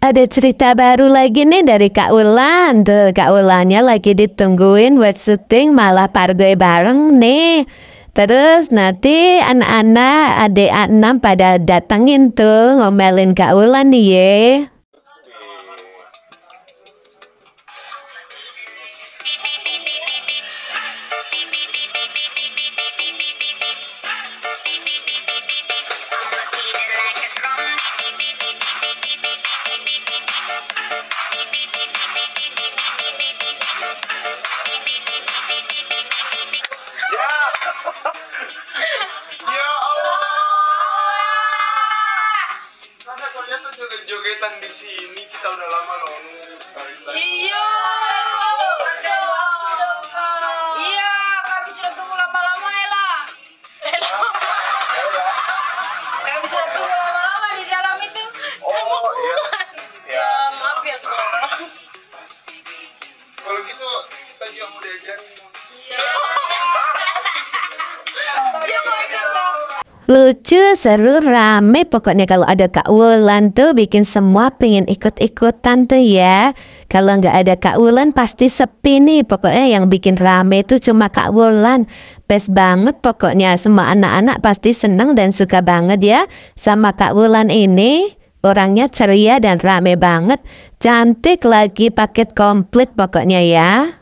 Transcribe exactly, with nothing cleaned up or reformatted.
Ada cerita baru lagi nih dari Kak Ulan. Tuh, Kak Ulannya lagi ditungguin buat syuting malah pargoy bareng nih. Terus nanti anak-anak adik enam pada datengin tuh ngomelin Kak Ulan nih ye. Ya Allah. Karena kalian tuh joget-jogetan di sini, kita udah lama loh. Iya. Iya, kami sudah tunggu lama-lama Ella. Kami sudah tunggu lama-lama di dalam itu. Oh iya. Ya Maaf ya kak. kalau gitu kita juga mau diajarin. Lucu, seru, rame. Pokoknya kalau ada Kak Wulan tuh bikin semua pengen ikut-ikutan tuh ya. Kalau nggak ada Kak Wulan pasti sepi nih. Pokoknya yang bikin rame tuh cuma Kak Wulan. Best banget pokoknya. Semua anak-anak pasti seneng dan suka banget ya sama Kak Wulan ini. Orangnya ceria dan rame banget. Cantik lagi, paket komplit pokoknya ya.